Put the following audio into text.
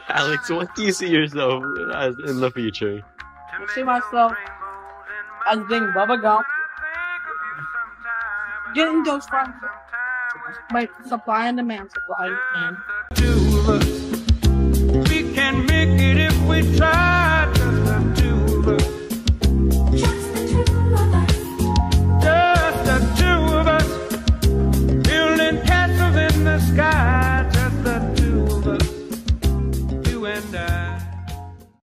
Alex, what do you see yourself as in the future? I see myself as being Bubba Gump, getting those friends, like supply and demand, supply and demand.